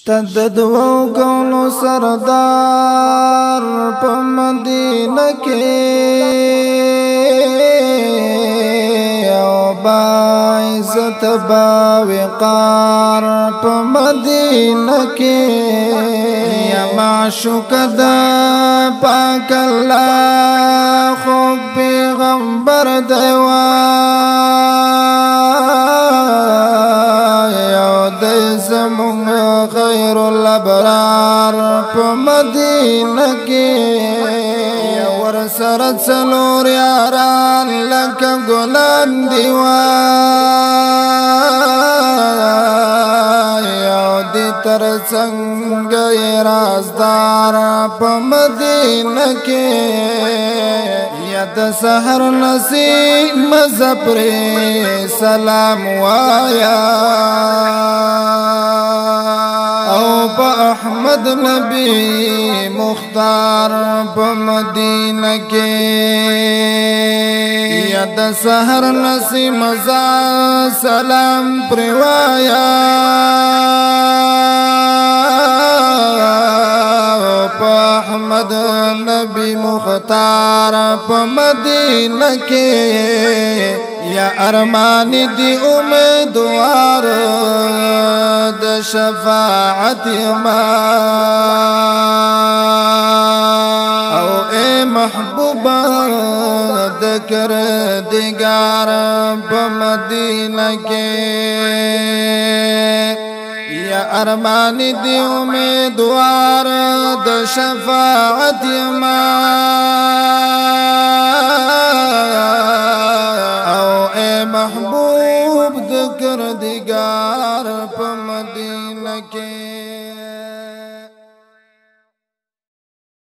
شتد دوو کونو سردار په مدینه کې او با عزت با وقار په مدینه کې یا معشوق د پاک الله خو پیغمبر دیوا خیر الابرار په مدینه کې ور سره څلور یاران لکه ګلان دیوا یو دې تر څنګه رازدار په مدینه کې یا د سحر نسیم زپر سلام وایا او په احمد نبی مختار په مدینه کې یا د سحر نسیم سلام پروایا په احمد نبی مختار په مدینه کې یا ارمان دی امیدوار د شفاعت ما او اے محبوبا ذکر دیگار په مدینه کې یا ارمان دی امیدوار د شفاعت ما محبوب ذکر دیگار په مدینه کې